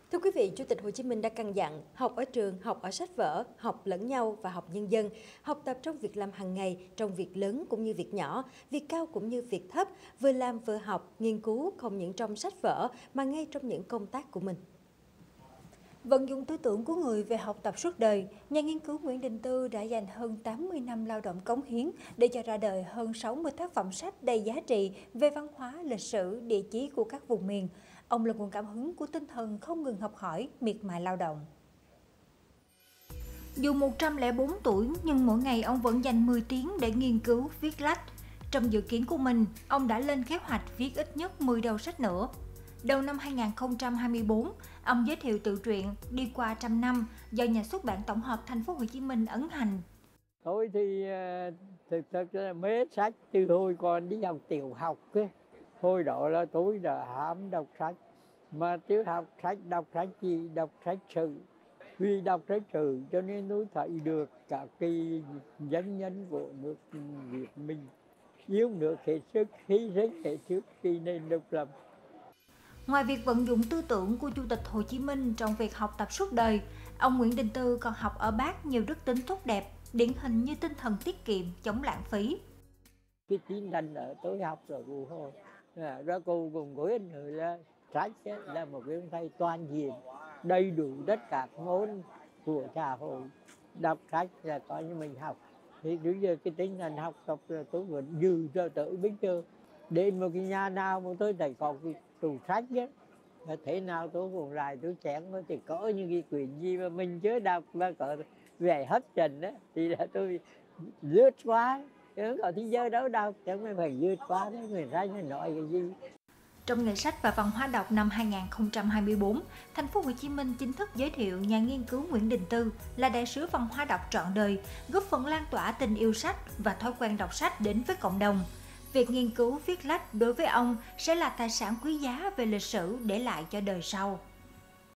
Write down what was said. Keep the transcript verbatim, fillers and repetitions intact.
Thưa quý vị, Chủ tịch Hồ Chí Minh đã căn dặn học ở trường, học ở sách vở, học lẫn nhau và học nhân dân, học tập trong việc làm hàng ngày, trong việc lớn cũng như việc nhỏ, việc cao cũng như việc thấp, vừa làm vừa học, nghiên cứu không những trong sách vở mà ngay trong những công tác của mình. Vận dụng tư tưởng của người về học tập suốt đời, nhà nghiên cứu Nguyễn Đình Tư đã dành hơn tám mươi năm lao động cống hiến để cho ra đời hơn sáu mươi tác phẩm sách đầy giá trị về văn hóa, lịch sử, địa chí của các vùng miền. Ông là nguồn cảm hứng của tinh thần không ngừng học hỏi, miệt mài lao động. Dù một trăm lẻ bốn tuổi, nhưng mỗi ngày ông vẫn dành mười tiếng để nghiên cứu, viết lách. Trong dự kiến của mình, ông đã lên kế hoạch viết ít nhất mười đầu sách nữa. Đầu năm hai nghìn không trăm hai mươi tư, ông giới thiệu tự truyện Đi qua trăm năm do nhà xuất bản tổng hợp Thành phố Hồ Chí Minh ấn hành. Tôi thì thực thực là mê sách từ hồi còn đi học tiểu học ấy. Hồi đó là tôi đã ham đọc sách, mà chứ học sách đọc sách gì, đọc sách sử. Vì đọc sách sử cho nên tôi thấy được cả cái dân nhân của nước Việt mình yêu nước hết sức, hy sinh hết sức vì nền độc lập. Ngoài việc vận dụng tư tưởng của Chủ tịch Hồ Chí Minh trong việc học tập suốt đời, ông Nguyễn Đình Tư còn học ở bác nhiều đức tính tốt đẹp, điển hình như tinh thần tiết kiệm, chống lãng phí. Cái tinh thần ở tôi học rồi cô thôi, ra cô cùng với anh người là sách là một cái thầy toàn diện, đầy đủ tất cả môn của xã hội. Đọc sách là coi như mình học. Thì bây giờ cái tinh thần học tập là tôi vẫn giữ cho tới bây giờ. Đến một cái nhà nào mà tôi thấy có cái tủ sách á, thế nào tôi cũng lại tôi chén có thể có những cái quyển gì mà mình chưa đọc mà có vẻ hấp dẫn á thì là tôi lướt qua, chứ còn thì giờ đâu đọc chẳng phải phải lướt qua đấy, người ta nói cái gì. Trong Ngày sách và Văn hóa đọc năm hai nghìn không trăm hai mươi tư, Thành phố Hồ Chí Minh chính thức giới thiệu nhà nghiên cứu Nguyễn Đình Tư là đại sứ văn hóa đọc trọn đời, góp phần lan tỏa tình yêu sách và thói quen đọc sách đến với cộng đồng. Việc nghiên cứu viết lách đối với ông sẽ là tài sản quý giá về lịch sử để lại cho đời sau.